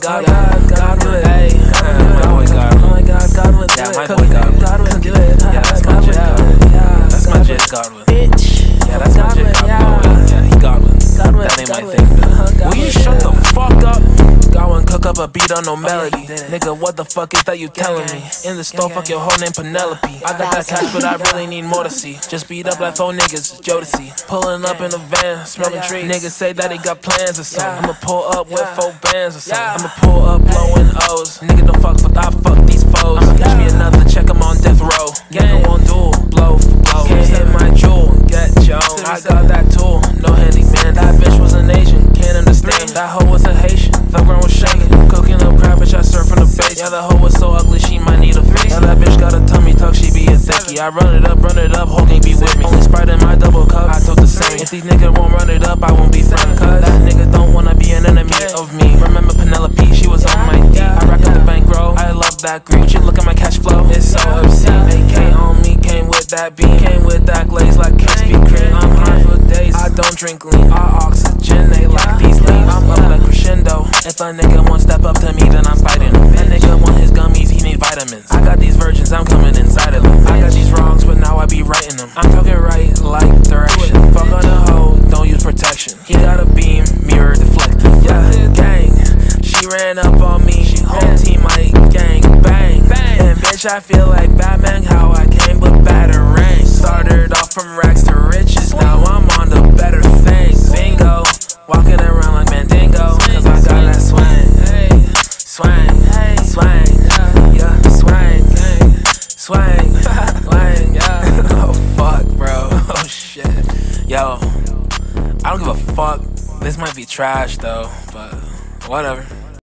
Godwin. Hey, my boy Godwin. Oh my God, Godwin. Yeah, my boy Godwin. Yeah, that's my Jit Godwin. That's my Jit Godwin. Yeah, that's my Jit Godwin. Yeah, he Godwin. That ain't my thing, though. Will you shut the fuck up? Godwin cook up a beat on no melody. Nigga, what the fuck is that you telling me? In the store, fuck your whole name Penelope. I got that cash, but I really need more to see. Just beat up like 4 niggas, Jodeci. Pulling up in a van, smoking trees. Niggas say that he got plans or something. I'ma pull up with 4 bands or something. I'ma pull up blowing O's. Nigga don't fuck, but I fuck these foes. Catch me another check, I'm on death row. Nigga on duel, blow for blow. Can't hit my jewel, get your own. I got that tool, no handyman. That bitch was an Asian, can't understand. That hoe was a Haitian, the ground was shaking. Cooking up crab, bitch, I surf from the base. Yeah, that hoe was so ugly, she might need a fix. Yeah, that bitch got a tummy tuck, she be a thickie. I run it up, whole gang be with me. Only Sprite in my double cup, I told the same. If these niggas won't run it up, I won't be friends. Cause that nigga don't wanna be an enemy of me. Remember Penelope, she was on my D. I rock up the bankroll, I love that green. She look at my cash flow, it's so obscene. AK on me, came with that beam. Came with that glaze like Krispy Kreme. I'm high for days, I don't drink lean. I oxygenate like these leaves. I'm up like crescendo. If a nigga won't step up to me, then I'm fighting him. That nigga want his gummies, he need vitamins. I got these virgins, I'm coming inside of them. I got these wrongs, but now I be righting them. I'm talking right like direction. Fuck on a hoe, don't use protection. He got a beam, mirror deflective. Yeah, gang, she ran up on me. Whole team like gang bang. And bitch, I feel like Batman, how I came but batarang. Started off from rags to riches, now I'm on the better things. Bingo, walking around like Mandingo, cause I got that swang. Swang, swang, yeah, swang, swang, swang, yeah. Oh fuck, bro, oh shit. Yo, I don't give a fuck. This might be trash though, but whatever.